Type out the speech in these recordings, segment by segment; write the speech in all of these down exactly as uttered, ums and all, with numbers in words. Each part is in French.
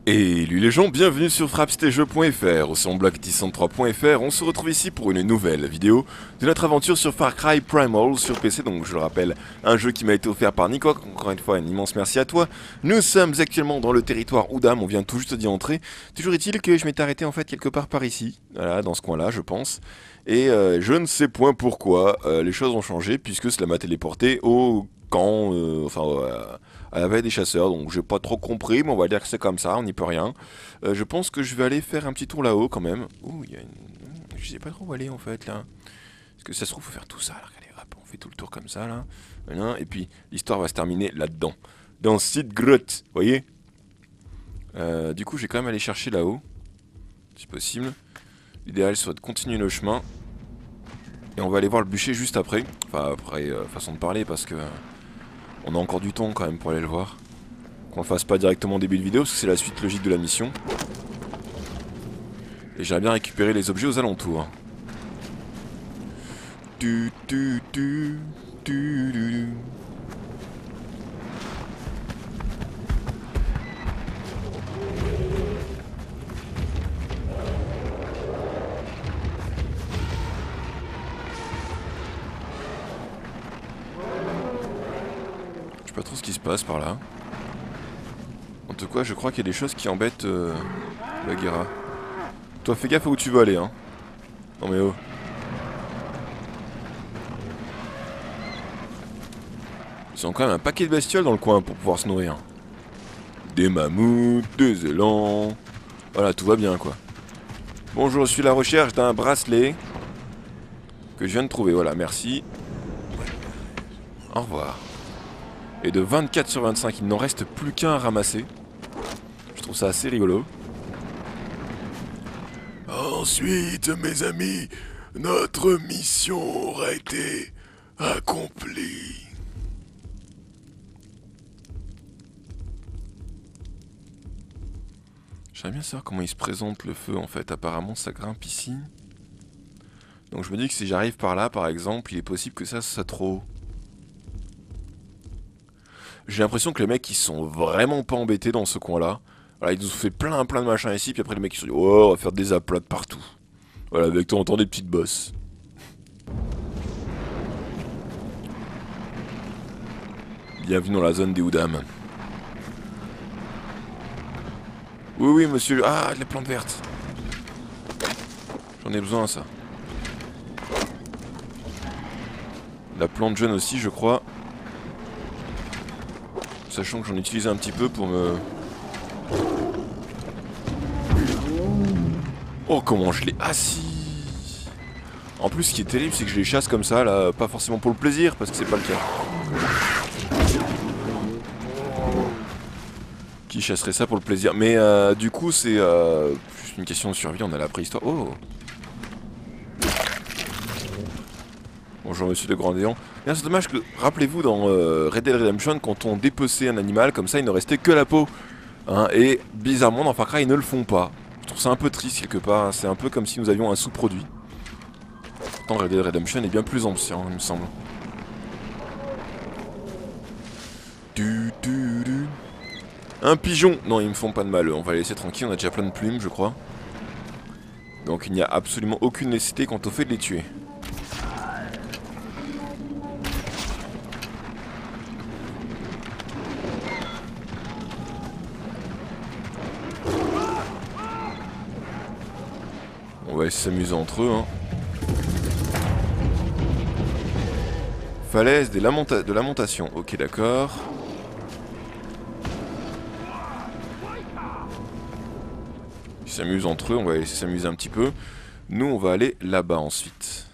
Et lui les gens, bienvenue sur frappstjeux point fr, au son bloc dix trois point fr, on se retrouve ici pour une nouvelle vidéo de notre aventure sur Far Cry Primal sur P C, donc je le rappelle, un jeu qui m'a été offert par Nico, encore une fois un immense merci à toi. Nous sommes actuellement dans le territoire Oudam, on vient tout juste d'y entrer, toujours est-il que je m'étais arrêté en fait quelque part par ici, voilà, dans ce coin là je pense, et euh, je ne sais point pourquoi, euh, les choses ont changé puisque cela m'a téléporté au camp, euh, enfin euh, à la veille des chasseurs, donc j'ai pas trop compris, mais on va dire que c'est comme ça, on n'y peut rien. Euh, je pense que je vais aller faire un petit tour là-haut quand même. Ouh, il y a une... Je sais pas trop où aller en fait là. Parce que ça se trouve, faut faire tout ça. Alors, regardez, hop, on fait tout le tour comme ça là. Voilà, et puis l'histoire va se terminer là-dedans. Dans cette grotte, vous voyez euh, Du coup, je vais quand même aller chercher là-haut. Si possible. L'idéal serait de continuer le chemin. Et on va aller voir le bûcher juste après. Enfin, après, euh, façon de parler, parce que... On a encore du temps quand même pour aller le voir. Qu'on le fasse pas directement au début de vidéo parce que c'est la suite logique de la mission. Et j'aimerais bien récupérer les objets aux alentours. Du, du, du, du, du, du. Je sais pas trop ce qui se passe par là. En tout cas, je crois qu'il y a des choses qui embêtent euh, Bagheera. Toi, fais gaffe à où tu veux aller, hein. Non mais oh. Ils ont quand même un paquet de bestioles dans le coin pour pouvoir se nourrir. Des mammouths, des élans... Voilà, tout va bien, quoi. Bonjour, je suis à la recherche d'un bracelet que je viens de trouver. Voilà, merci. Au revoir. Et de vingt-quatre sur vingt-cinq, il n'en reste plus qu'un à ramasser. Je trouve ça assez rigolo. Ensuite, mes amis, notre mission aura été accomplie. J'aimerais bien savoir comment il se présente le feu en fait. Apparemment ça grimpe ici. Donc je me dis que si j'arrive par là par exemple, il est possible que ça soit trop haut. J'ai l'impression que les mecs ils sont vraiment pas embêtés dans ce coin là. Voilà, ils nous ont fait plein plein de machins ici, puis après les mecs ils se sont dit oh on va faire des aplats de partout. Voilà, avec de temps en temps des petites bosses. Bienvenue dans la zone des Oudam. Oui oui monsieur, ah de la plante verte. J'en ai besoin ça. La plante jaune aussi je crois. Sachant que j'en utilise un petit peu pour me... Oh comment je l'ai assis. En plus ce qui est terrible c'est que je les chasse comme ça là, pas forcément pour le plaisir parce que c'est pas le cas. Qui chasserait ça pour le plaisir? Mais euh, du coup c'est euh, juste une question de survie, on a la préhistoire. Oh. Bonjour monsieur de Grandéon. C'est dommage que, rappelez-vous dans euh, Red Dead Redemption, quand on dépeçait un animal, comme ça il ne restait que la peau. Hein, et bizarrement dans Far Cry ils ne le font pas. Je trouve ça un peu triste quelque part, c'est un peu comme si nous avions un sous-produit. Pourtant Red Dead Redemption est bien plus ancien, il me semble. Du, du, du. Un pigeon. Non ils me font pas de mal, on va les laisser tranquilles, on a déjà plein de plumes je crois. Donc il n'y a absolument aucune nécessité quant au fait de les tuer. On va s'amuser entre eux, hein. Falaise des lamenta de lamentation. Ok, d'accord. Ils s'amusent entre eux, on va laisser s'amuser un petit peu. Nous, on va aller là-bas ensuite.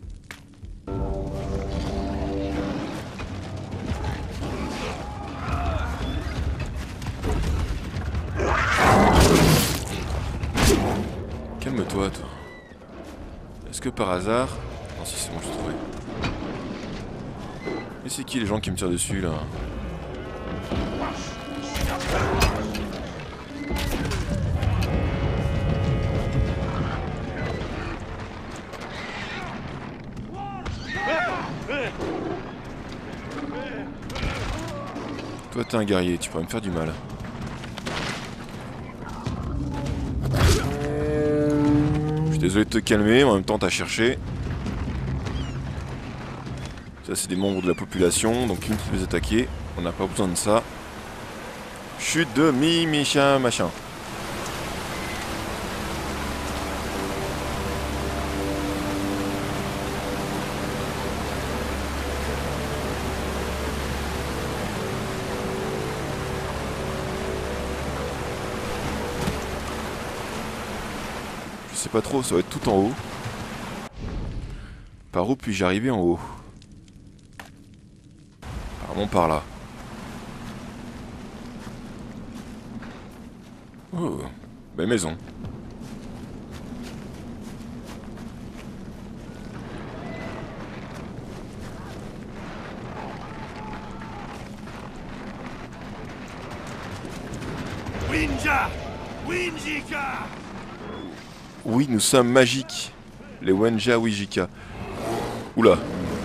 Calme-toi, toi. Est-ce que par hasard... Non, si c'est bon, j'ai trouvé. Mais c'est qui les gens qui me tirent dessus, là? Toi, t'es un guerrier, tu pourrais me faire du mal. désolé de te calmer, en même temps t'as cherché. Ça c'est des membres de la population, donc une qui peut les attaquer. On n'a pas besoin de ça. Chute de mi, Micha, machin. Je sais pas trop, ça va être tout en haut. Par où puis-je arriver en haut? Apparemment par là. Oh, belle maison. Winja! Winjika! Oui, nous sommes magiques. Les Wenja Wijika. Oula.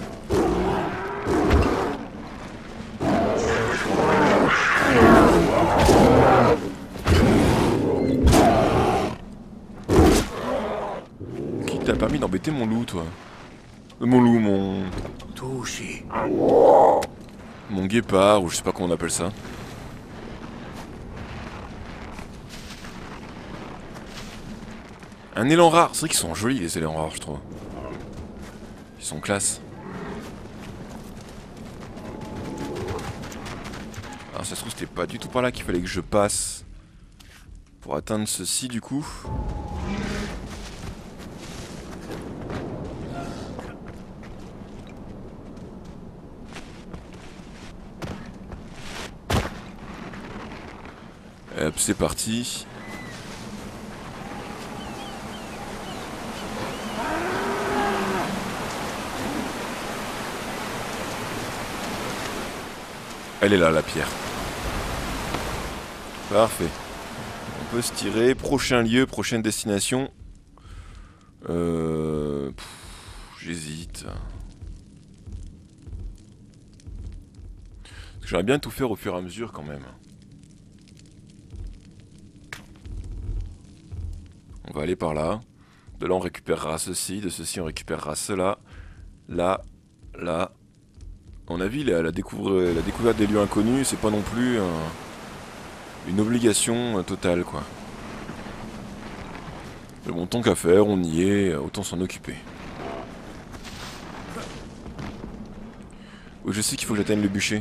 Qui t'a permis d'embêter mon loup, toi? euh, Mon loup, mon... Touché. Mon guépard, ou je sais pas comment on appelle ça. Un élan rare. C'est vrai qu'ils sont jolis, les élans rares, je trouve. Ils sont classe. Alors ça se trouve, c'était pas du tout par là qu'il fallait que je passe pour atteindre ceci, du coup. Hop, c'est parti. Elle est là, la pierre. Parfait. On peut se tirer. Prochain lieu, prochaine destination. Euh... J'hésite. J'aimerais bien tout faire au fur et à mesure quand même. On va aller par là. De là on récupérera ceci, de ceci on récupérera cela. Là, là. On a vu la, la, découvre, la découverte des lieux inconnus, c'est pas non plus un, une obligation totale quoi. Mais bon, tant qu'à faire, on y est, autant s'en occuper. Oui, je sais qu'il faut que j'atteigne le bûcher.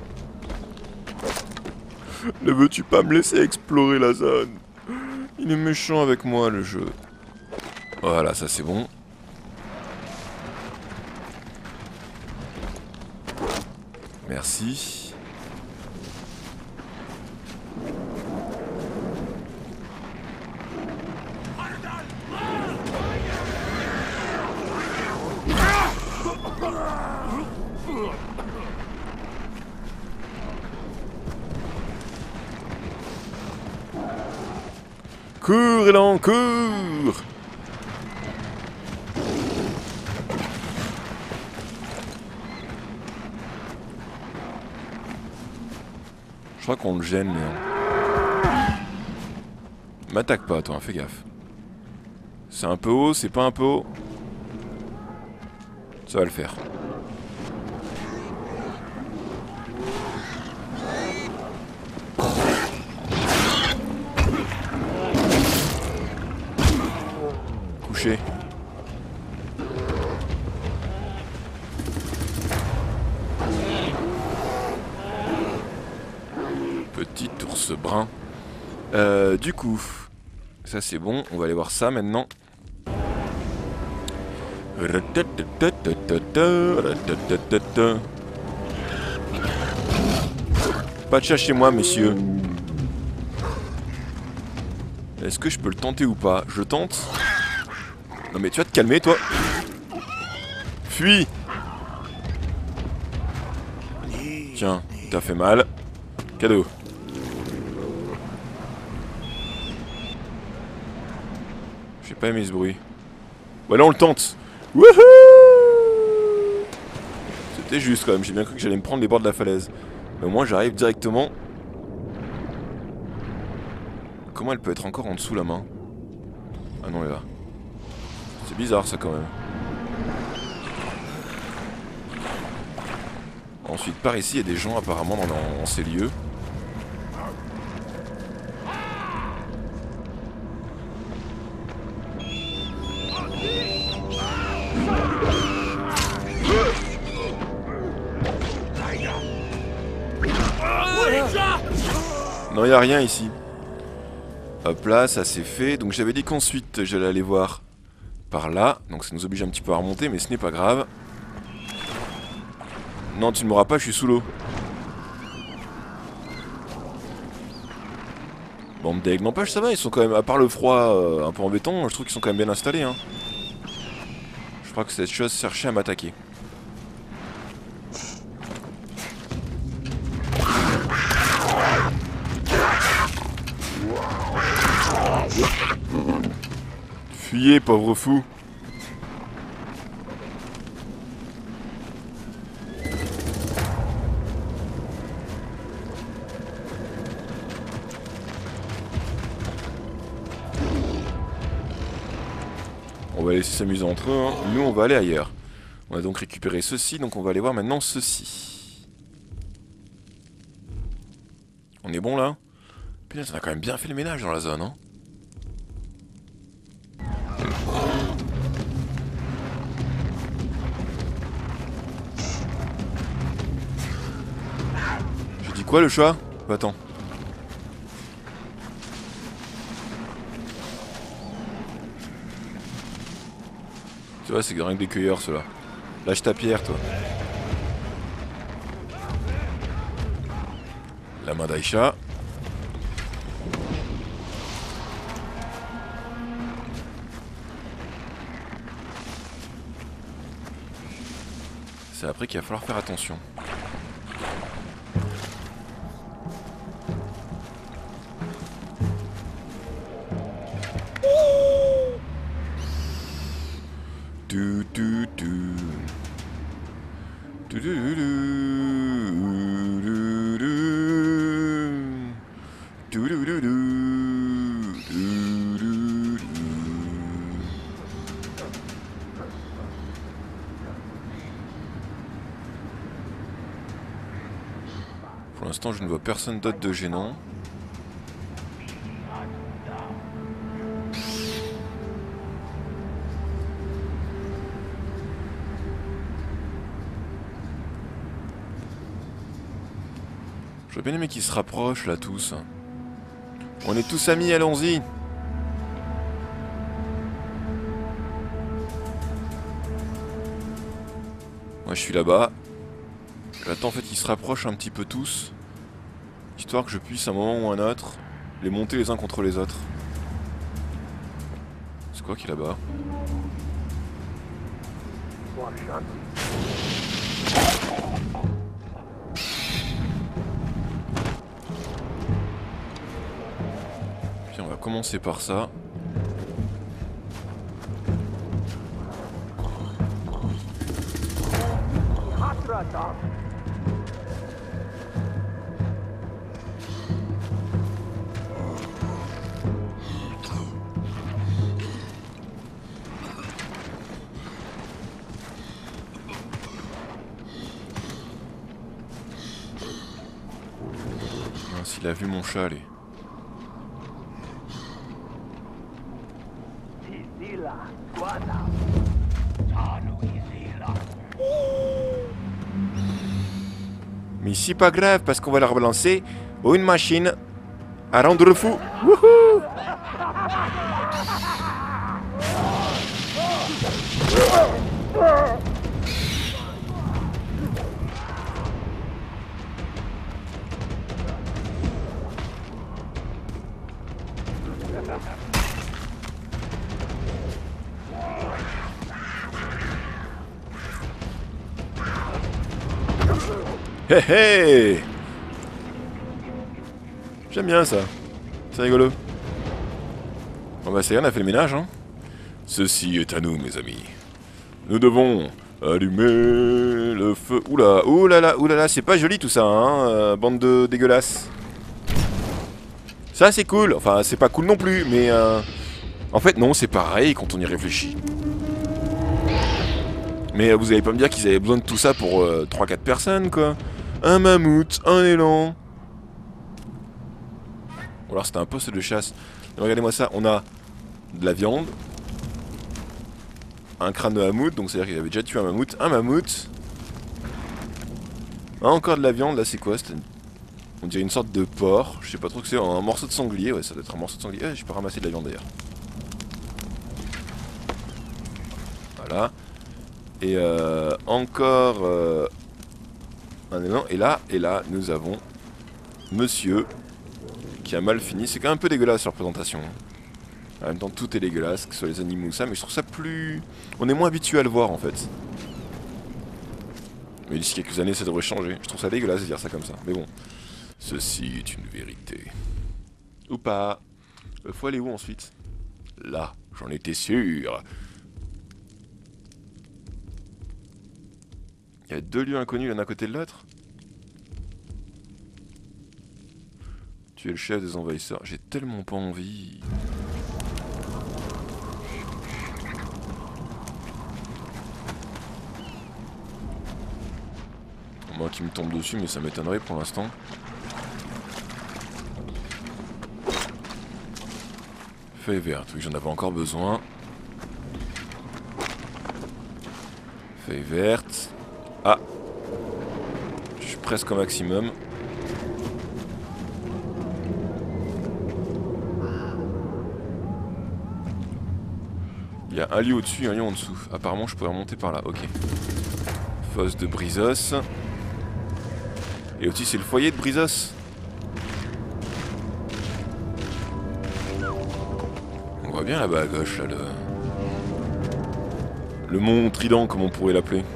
Ne veux-tu pas me laisser explorer la zone? Il est méchant avec moi le jeu. Voilà, ça c'est bon. Merci. Cours, élan, cours! Je crois qu'on le gêne, Léon. M'attaque pas, toi, fais gaffe. C'est un peu haut, c'est pas un peu haut. Ça va le faire. Couché. Petit ours brun. Euh, du coup, ça c'est bon, on va aller voir ça maintenant. Pas de chat chez moi, messieurs. Est-ce que je peux le tenter ou pas? Je tente. Non mais tu vas te calmer, toi. Fuis. Tiens, t'as fait mal. Cadeau. J'ai pas aimé ce bruit. Voilà, on le tente. Wouhou! C'était juste quand même, j'ai bien cru que j'allais me prendre les bords de la falaise. Mais au moins j'arrive directement. Comment elle peut être encore en dessous la main? Ah non, elle est là. C'est bizarre ça quand même. Ensuite par ici il y a des gens apparemment dans, dans, dans ces lieux. Non, il n'y a rien ici. Hop là, ça c'est fait. Donc j'avais dit qu'ensuite j'allais aller voir par là. Donc ça nous oblige un petit peu à remonter, mais ce n'est pas grave. Non, tu ne m'auras pas, je suis sous l'eau. Bande d'aigles. N'empêche, ça va, ils sont quand même, à part le froid euh, un peu embêtant, je trouve qu'ils sont quand même bien installés. Hein. Je crois que cette chose cherchait à m'attaquer. Fuyez, pauvre fou. On va laisser s'amuser entre eux, hein. Nous on va aller ailleurs. On a donc récupéré ceci, donc on va aller voir maintenant ceci. On est bon là? Putain, on a quand même bien fait le ménage dans la zone, hein. J'ai dit quoi le chat? Bah, attends. Tu vois, c'est rien que des cueilleurs ceux-là. Lâche ta pierre, toi. La main d'Aïcha. C'est après qu'il va falloir faire attention. Du du du. Du du du du. Du du. Du du du du. Du du du. Pour l'instant, je ne vois personne d'autre de gênant. J'aurais bien aimé qu'ils se rapprochent là tous. On est tous amis, allons-y. Moi je suis là-bas. J'attends en fait qu'ils se rapprochent un petit peu tous. Histoire que je puisse à un moment ou à un autre les monter les uns contre les autres. C'est quoi qui est là-bas? Puis on va commencer par ça. Il a vu mon chat aller. Mais c'est pas grave parce qu'on va leur balancer une machine à rendre fou. Wouhou! Hé hé! J'aime bien ça. C'est rigolo. Bon bah c'est rien, on a fait le ménage, hein. Ceci est à nous, mes amis. Nous devons allumer le feu. Oula, oulala, oulala, c'est pas joli tout ça, hein, euh, bande de dégueulasses. Ça c'est cool, enfin c'est pas cool non plus, mais euh, En fait, non, c'est pareil quand on y réfléchit. Mais euh, vous allez pas me dire qu'ils avaient besoin de tout ça pour euh, trois quatre personnes, quoi. Un mammouth, un élan. Ou alors c'était un poste de chasse. Mais regardez-moi ça, on a de la viande. Un crâne de mammouth, donc c'est-à-dire qu'il avait déjà tué un mammouth. Un mammouth. Ah, encore de la viande, là c'est quoi? Une... On dirait une sorte de porc. Je sais pas trop que c'est. Un morceau de sanglier, ouais, ça doit être un morceau de sanglier. Eh, j'ai pas ramassé de la viande d'ailleurs. Voilà. Et euh, encore euh, un élan. Et là, et là, nous avons monsieur qui a mal fini. C'est quand même un peu dégueulasse leur présentation. En même temps, tout est dégueulasse, que ce soit les animaux ou ça, mais je trouve ça plus... On est moins habitué à le voir en fait. Mais d'ici quelques années, ça devrait changer. Je trouve ça dégueulasse de dire ça comme ça. Mais bon, ceci est une vérité. Ou pas. Il faut aller où ensuite? Là, j'en étais sûr. Il y a deux lieux inconnus l'un à côté de l'autre. Tu es le chef des envahisseurs. J'ai tellement pas envie. Moi qui me tombe dessus, mais ça m'étonnerait pour l'instant. Feuille verte, oui, j'en avais encore besoin. Feuille verte. Ah, je suis presque au maximum. Il y a un lieu au-dessus et un lieu en dessous. Apparemment, je pourrais remonter par là. Ok. Fosse de Brizos. Et au-dessus, c'est le foyer de Brizos. On voit bien là-bas à gauche, là, le... Le mont Trident, comme on pourrait l'appeler.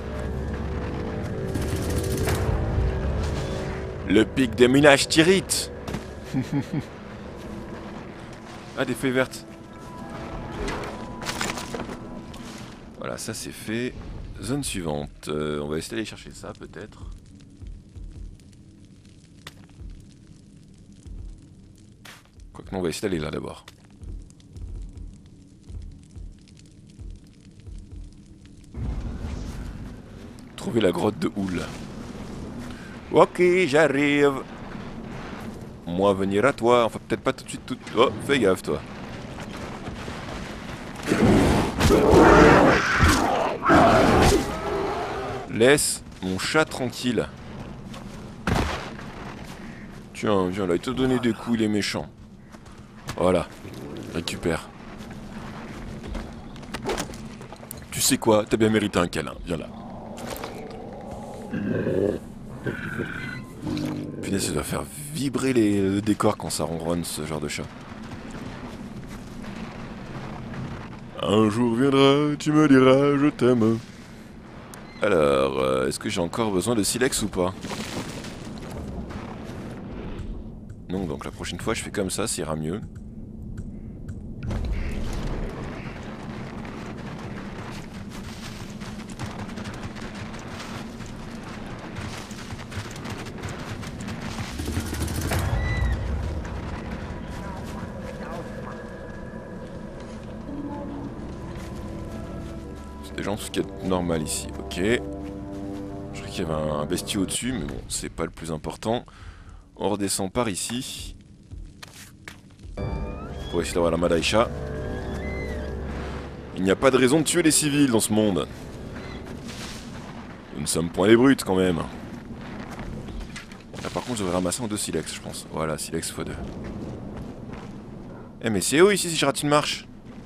Le pic des Minas Tirith. Ah, des feuilles vertes. Voilà, ça c'est fait. Zone suivante. Euh, on va essayer d'aller chercher ça, peut-être. Quoique non, on va essayer d'aller là d'abord. Trouver la grotte de Houle. Ok, j'arrive. Moi venir à toi. Enfin, peut-être pas tout de suite. Tout... Oh, fais gaffe, toi. Laisse mon chat tranquille. Tiens, viens là, il t'a donné des coups, il est méchant. Voilà, récupère. Tu sais quoi, t'as bien mérité un câlin, viens là. Punaise, ça doit faire vibrer les, le décor quand ça ronronne, ce genre de chat. Un jour viendra, tu me diras je t'aime. Alors, euh, est-ce que j'ai encore besoin de silex ou pas? Non, donc la prochaine fois je fais comme ça, ça ira mieux. Déjà tout ce qui est normal ici, ok. Je crois qu'il y avait un bestiau au-dessus, mais bon, c'est pas le plus important. On redescend par ici. Pour essayer d'avoir la Madaïcha. Il n'y a pas de raison de tuer les civils dans ce monde. Nous ne sommes point des brutes quand même. Là par contre je devrais ramasser en deux silex je pense. Voilà, silex fois deux. Eh mais c'est où ici si je rate une marche?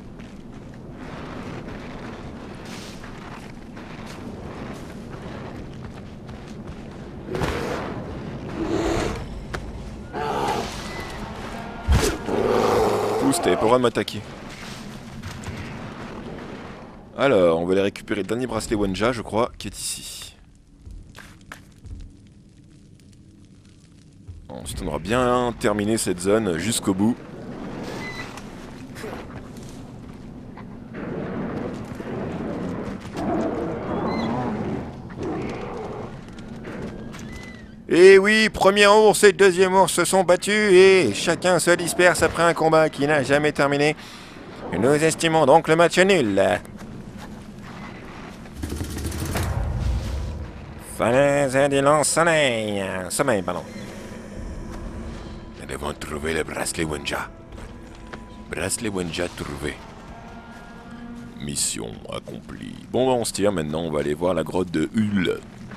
T'avais pas le droit de m'attaquer. Alors, on va aller récupérer le dernier bracelet Wenja, je crois, qui est ici. Ensuite, on aura bien terminé cette zone jusqu'au bout. Et oui, premier ours et deuxième ours se sont battus et chacun se disperse après un combat qui n'a jamais terminé. Nous estimons donc le match nul. Falaise du soleil. Sommeil, pardon. Nous devons trouver le bracelet Wenja. Bracelet Wenja trouvé. Mission accomplie. Bon, bah, on se tire maintenant. On va aller voir la grotte de Hull.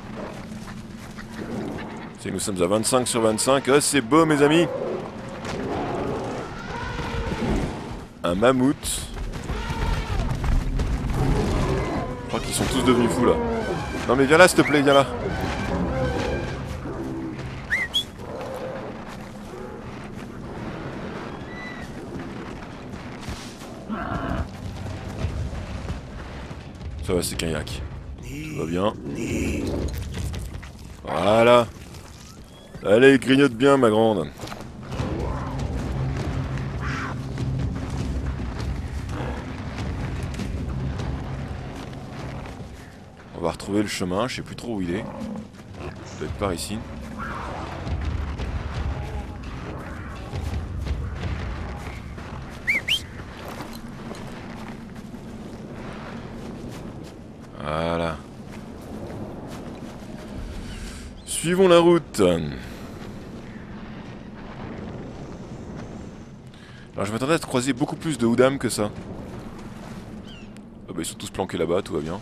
Si nous sommes à vingt-cinq sur vingt-cinq. Ah, c'est beau, mes amis. Un mammouth. Je crois qu'ils sont tous devenus fous là. Non mais viens là s'il te plaît, viens là. Ça va, c'est qu'un yak. Tout va bien. Voilà. Allez, grignote bien ma grande. On va retrouver le chemin, je sais plus trop où il est. Il doit être par ici. Voilà. Suivons la route. Alors je m'attendais à croiser beaucoup plus de Houdam que ça. Ah bah ils sont tous planqués là-bas, tout va bien.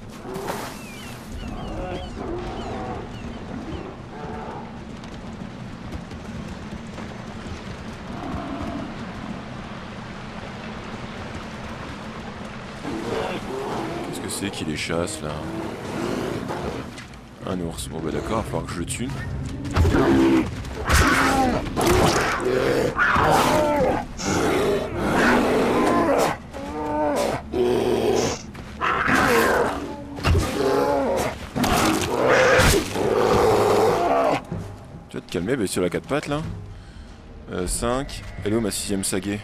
Qu'est-ce que c'est qui les chasse là? Un ours, bon bah d'accord, il va falloir que je le tue. Tu vas te calmer, bestiole à quatre pattes là. Euh, cinq. Elle est où ma sixième saguée?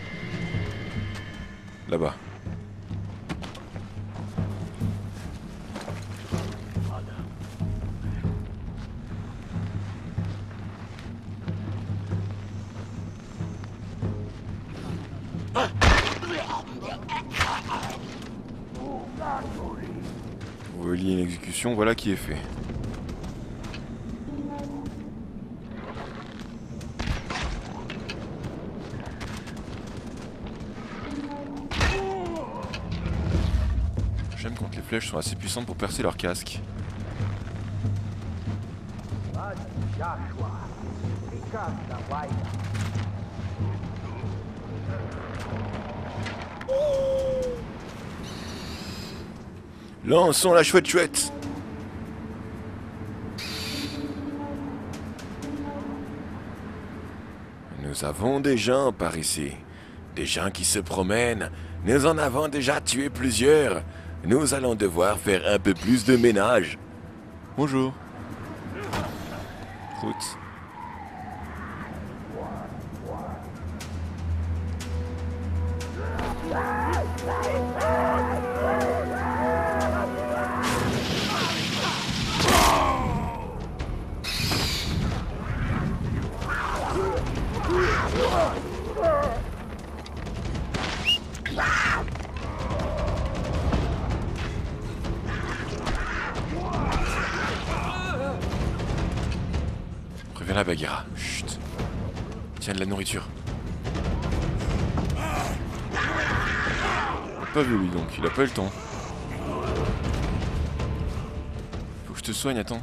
Là-bas. Vous voyez une exécution, voilà qui est fait. J'aime quand les flèches sont assez puissantes pour percer leur casque. Lançons la chouette chouette. Nous avons des gens par ici. Des gens qui se promènent. Nous en avons déjà tué plusieurs. Nous allons devoir faire un peu plus de ménage. Bonjour. Route. Préviens la Bagheera. Chut. Tiens de la nourriture. Il a pas vu lui donc, il a pas eu le temps. Faut que je te soigne, attends.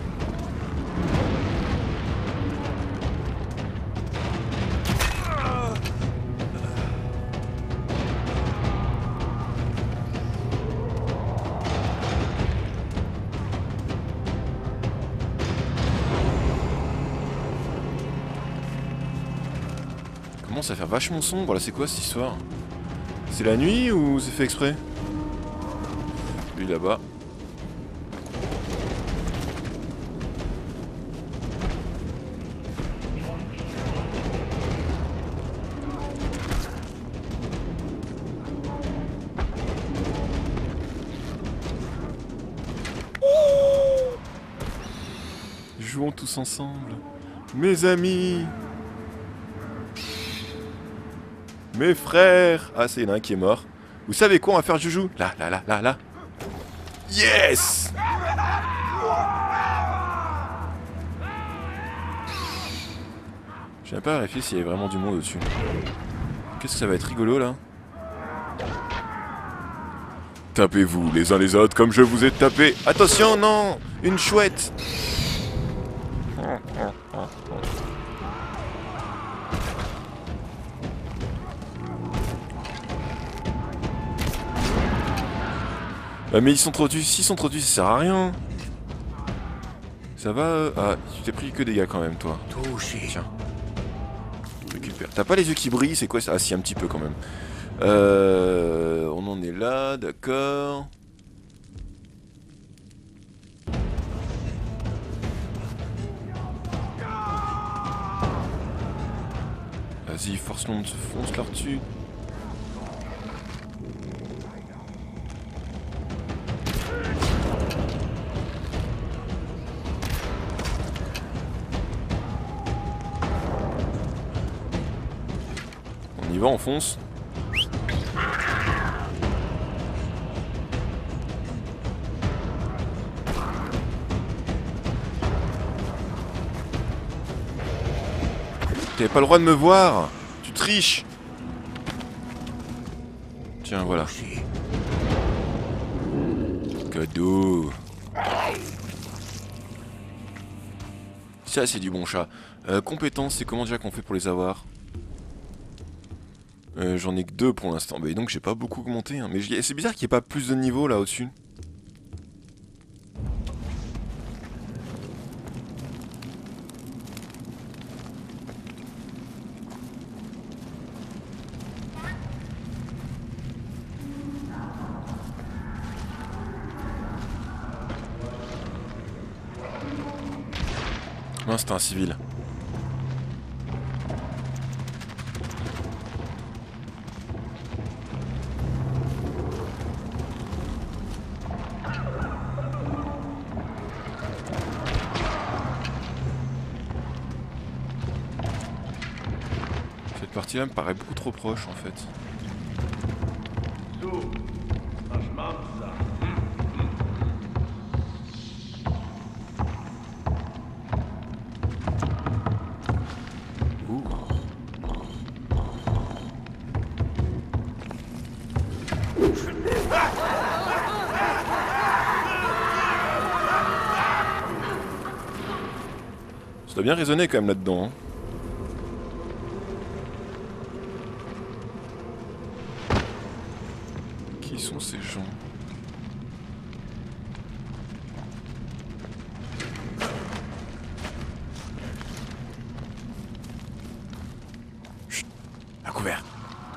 Commence à faire vachement sombre là, c'est quoi cette histoire? C'est la nuit ou c'est fait exprès? Lui là-bas. Jouons tous ensemble, mes amis. Mes frères. Ah, c'est, il y en a un qui est mort. Vous savez quoi, on va faire joujou. Là, là, là, là, là. Yes. Je n'ai pas vérifié s'il y avait vraiment du monde au-dessus. Qu'est-ce que ça va être rigolo, là. Tapez-vous les uns les autres comme je vous ai tapé. Attention, non. Une chouette. Ah, mais ils sont trop dessus, s'ils sont trop dessus, ça sert à rien. Ça va euh... Ah, tu t'es pris que des dégâts quand même, toi. Tiens. Récupère. T'as pas les yeux qui brillent, c'est quoi ça? Ah si, un petit peu quand même. Euh... On en est là, d'accord. Vas-y, force-le, fonce leur dessus. On y va, on fonce. T'avais pas le droit de me voir. Tu triches. Tiens, voilà. Cadeau. Ça, c'est du bon chat. Euh, compétences, c'est comment déjà qu'on fait pour les avoir? euh, J'en ai que deux pour l'instant. Bah, donc j'ai pas beaucoup augmenté. Hein. Mais c'est bizarre qu'il n'y ait pas plus de niveau là au-dessus. Non, c'était un civil. Cette partie-là me paraît beaucoup trop proche en fait. Ça doit bien résonner quand même là-dedans. Hein. Qui sont ces gens? Chut, à couvert.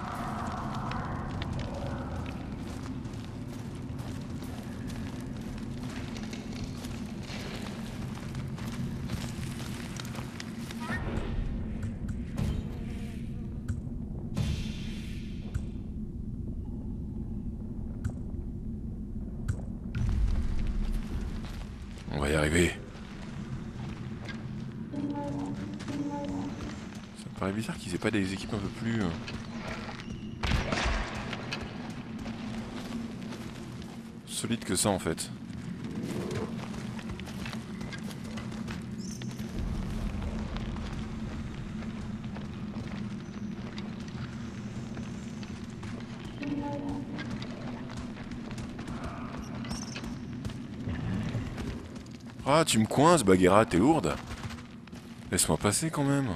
On va y arriver. Ça me paraît bizarre qu'ils aient pas des équipes un peu plus... Euh... solides que ça en fait. Ah, tu me coinces, Bagheera, t'es lourde. Laisse-moi passer quand même.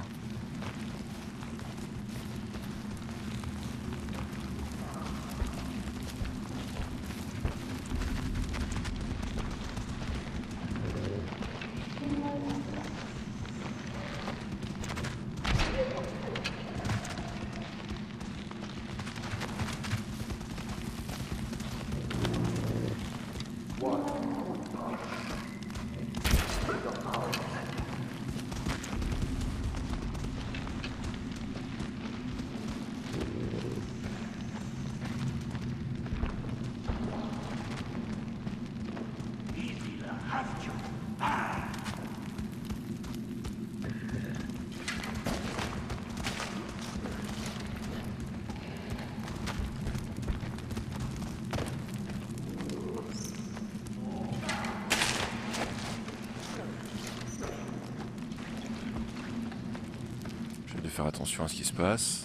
faire attention à ce qui se passe.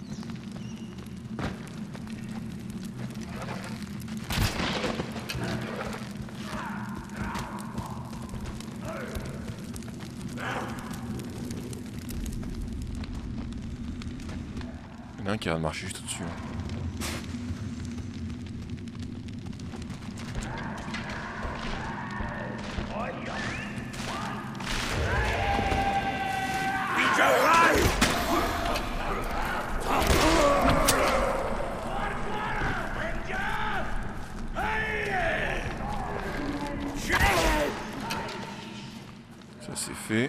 Il y en a un qui a marché juste au-dessus. Ça c'est fait.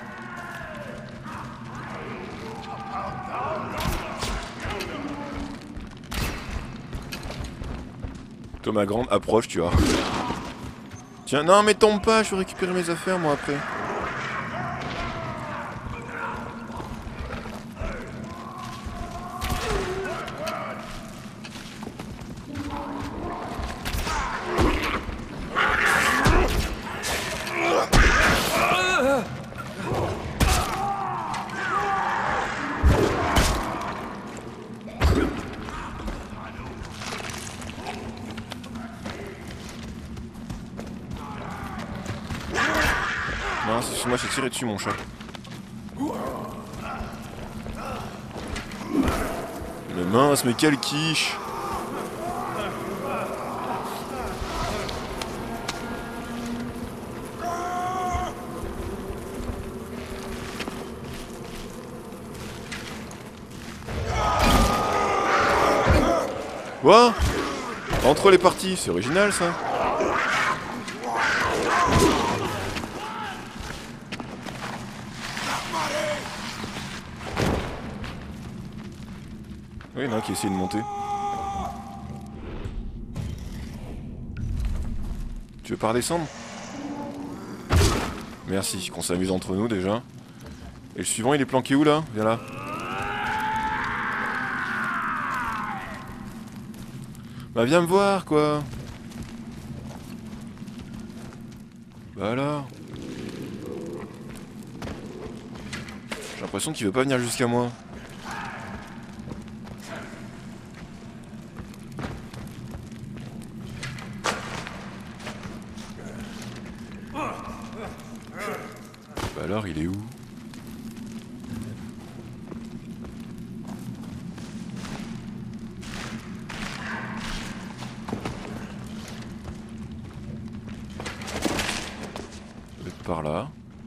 Thomas Grande approche, tu vois. Tiens, non mais tombe pas, je veux récupérer mes affaires moi après. Non, c'est sur moi, j'ai tiré dessus mon chat. Mais mince, mais quelle quiche! Quoi? Entre les parties, c'est original ça. Oui, il y en a un qui essaie de monter. Tu veux pas redescendre? Merci, qu'on s'amuse entre nous déjà. Et le suivant, il est planqué où là? Viens là. Bah viens me voir quoi. Bah alors. J'ai l'impression qu'il veut pas venir jusqu'à moi. Bah alors il est où? Par là.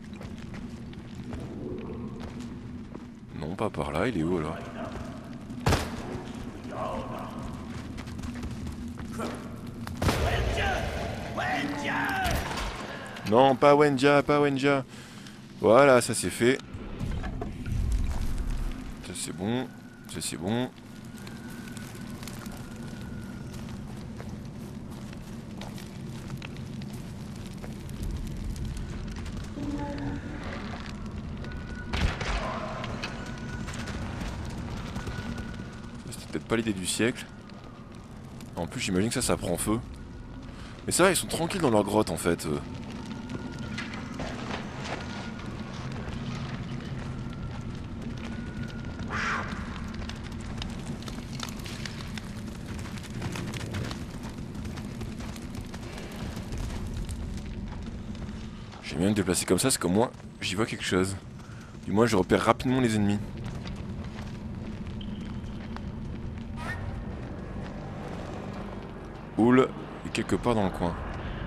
Non, pas par là, il est où alors? Non, pas Wenja, pas Wenja. Voilà, ça c'est fait. Ça c'est bon, ça c'est bon. Peut-être pas l'idée du siècle. En plus j'imagine que ça, ça prend feu. Mais c'est vrai, ils sont tranquilles dans leur grotte en fait. euh. J'aime bien me déplacer comme ça, c'est qu'au moins j'y vois quelque chose. Du moins je repère rapidement les ennemis. Houle est quelque part dans le coin.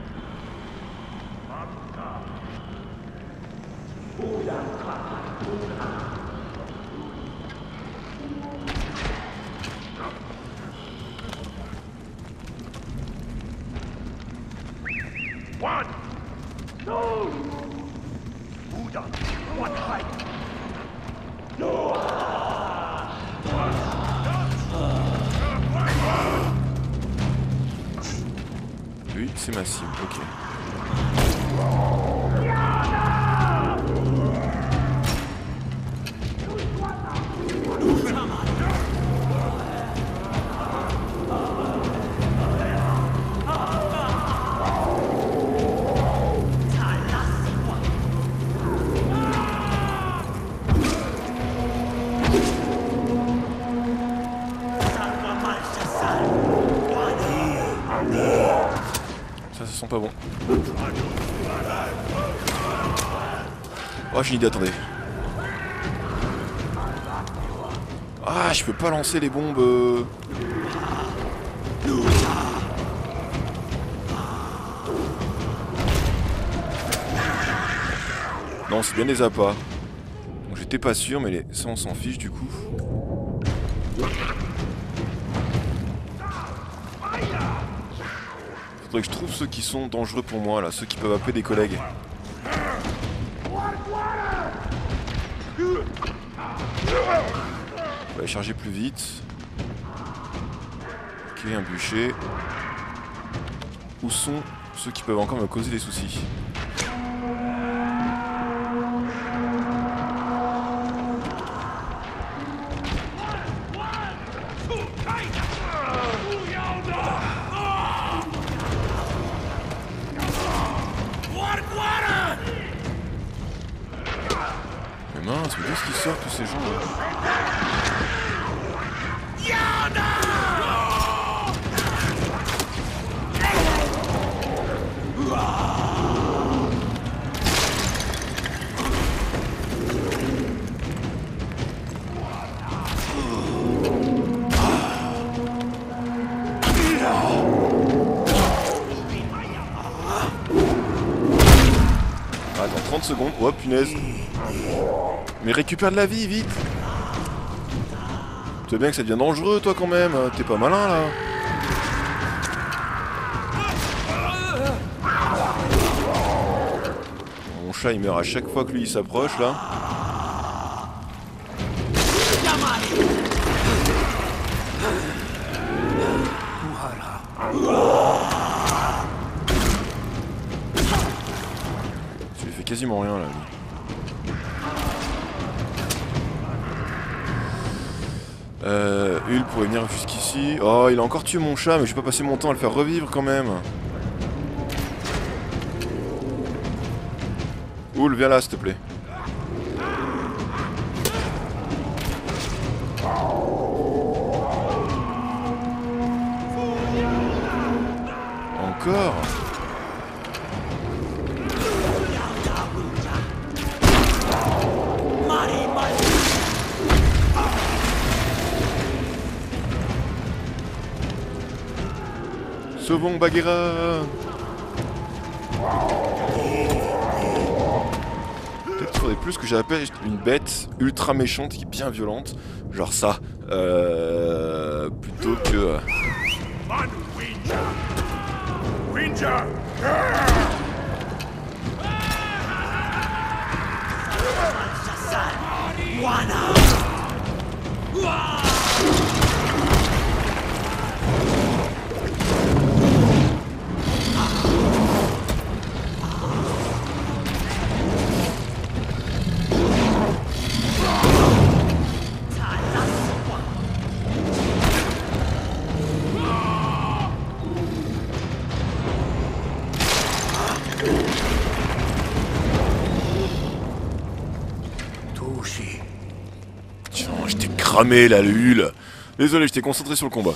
Lui, c'est ma cible, ok. sent pas bon. Oh, j'ai une idée, attendez. Ah, je peux pas lancer les bombes. Euh... Non, c'est bien des appâts. Donc j'étais pas sûr, mais les... ça on s'en fiche du coup. Faudrait que je trouve ceux qui sont dangereux pour moi là, ceux qui peuvent appeler des collègues. On va aller charger plus vite. Ok, un bûcher. Où sont ceux qui peuvent encore me causer des soucis? Mais mince, mais d'où est-ce qu'ils sortent tous ces gens là? Attends, trente secondes. Oh punaise. Mais récupère de la vie, vite. Tu sais bien que ça devient dangereux, toi, quand même. T'es pas malin, là. Mon chat, il meurt à chaque fois que lui, il s'approche, là. Tu lui fais quasiment rien, là, lui. Euh, Hul pourrait venir jusqu'ici. Oh, il a encore tué mon chat, mais je vais pas passer mon temps à le faire revivre quand même. Hul, viens là, s'il te plaît. Encore? Sauvons Bagheera. Peut-être qu'il faudrait plus que j'appelle une bête ultra méchante qui est bien violente. Genre ça. Euh, plutôt que... Winja! Tiens, je t'ai cramé là, le Hul. Désolé, je t'ai concentré sur le combat.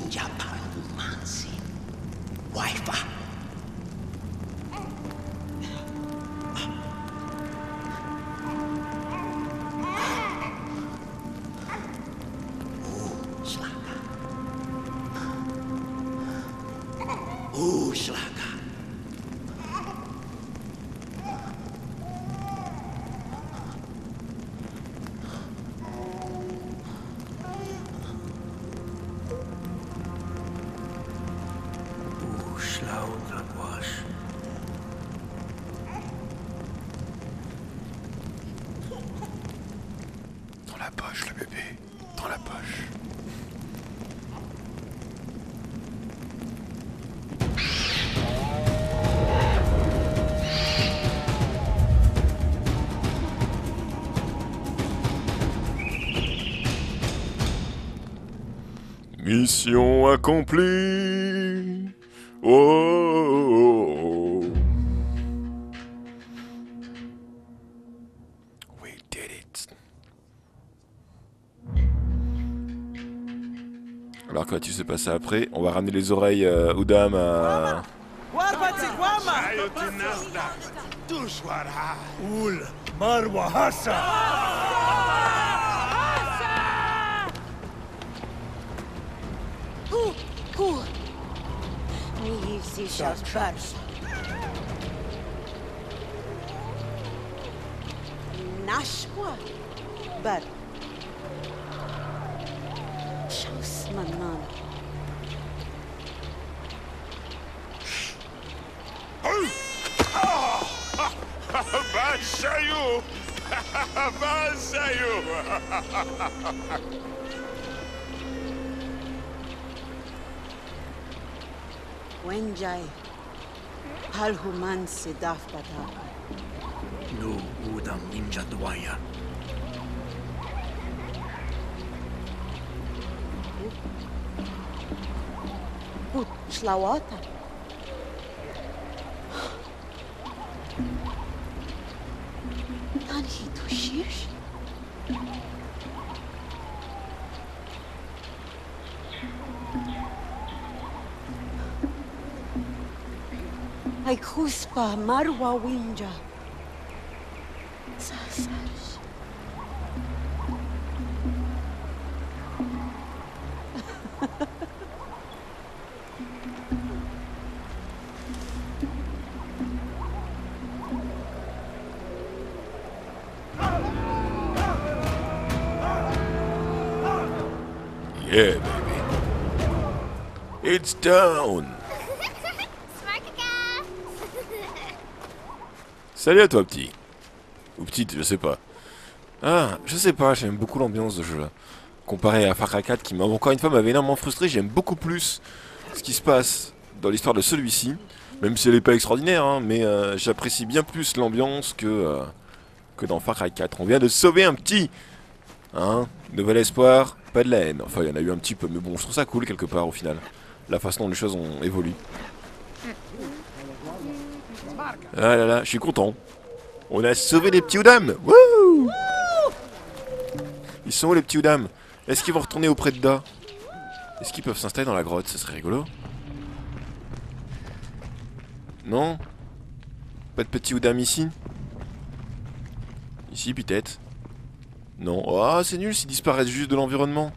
Winja Panumansi. Waifa. Ooh, Shlaka. Ooh, Shlaka wash. Dans la poche, le bébé. Dans la poche. Mission accomplie. Oh, oh, oh. We did it. Alors que va-t-il se passer après? On va ramener les oreilles euh, Udam à... Ul Marwa Hassa. Ku, ku. Ni si shashbars. Nashwa. Bar. Shaus manan. Basayu. Basayu. Wenjai. Halhuman sidaf bata. No Udam Ninja Dwaya. Put shlawata. Tanhi tushish. Ay kuspa marwa winja. Sasash. Yeah, baby. It's down. Salut à toi, petit. Ou petite, je sais pas. Ah, je sais pas, j'aime beaucoup l'ambiance de ce jeu là. Comparé à Far Cry quatre qui, m'a encore une fois, m'avait énormément frustré, j'aime beaucoup plus ce qui se passe dans l'histoire de celui-ci. Même si elle est pas extraordinaire, hein, mais euh, j'apprécie bien plus l'ambiance que, euh, que dans Far Cry quatre. On vient de sauver un petit. Hein, nouvel espoir, pas de la haine. Enfin, il y en a eu un petit peu, mais bon, je trouve ça cool quelque part au final. La façon dont les choses ont évolué. Ah là là, je suis content. On a sauvé les petits Udam. Wouh! Ils sont où les petits Udam? Est-ce qu'ils vont retourner auprès de Da? Est-ce qu'ils peuvent s'installer dans la grotte? Ça serait rigolo. Non? Pas de petits Udam ici? Ici peut-être? Non. Ah, c'est nul s'ils disparaissent juste de l'environnement.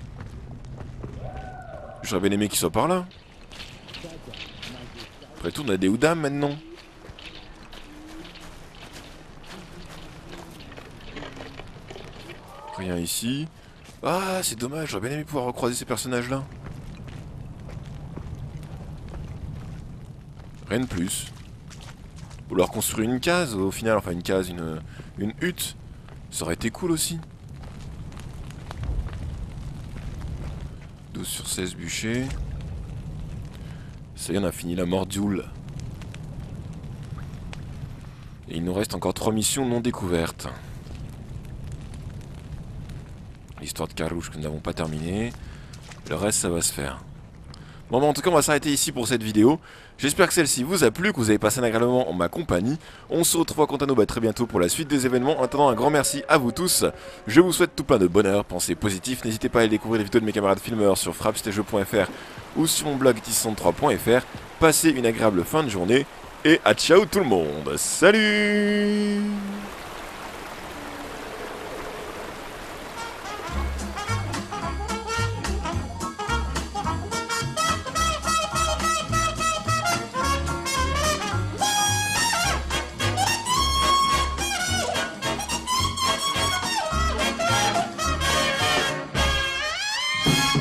J'aurais bien aimé qu'ils soient par là. Après tout, on a des Udam maintenant. Rien ici. Ah, c'est dommage, j'aurais bien aimé pouvoir recroiser ces personnages-là. Rien de plus. Ou leur construire une case, au final, enfin une case, une, une hutte. Ça aurait été cool aussi. douze sur seize bûchers. Ça y est, on a fini la Mordioule. Et il nous reste encore trois missions non découvertes. L'histoire de Karouche que nous n'avons pas terminée. Le reste, ça va se faire. Bon bah en tout cas on va s'arrêter ici pour cette vidéo. J'espère que celle-ci vous a plu, que vous avez passé un agréable moment en ma compagnie. On se retrouve quant à nous bah, très bientôt pour la suite des événements. En attendant, un grand merci à vous tous. Je vous souhaite tout plein de bonheur, pensez positif. N'hésitez pas à aller découvrir les vidéos de mes camarades filmeurs sur frappe tiret jeux point F R ou sur mon blog dix soixante-trois point F R. Passez une agréable fin de journée et à ciao tout le monde. Salut!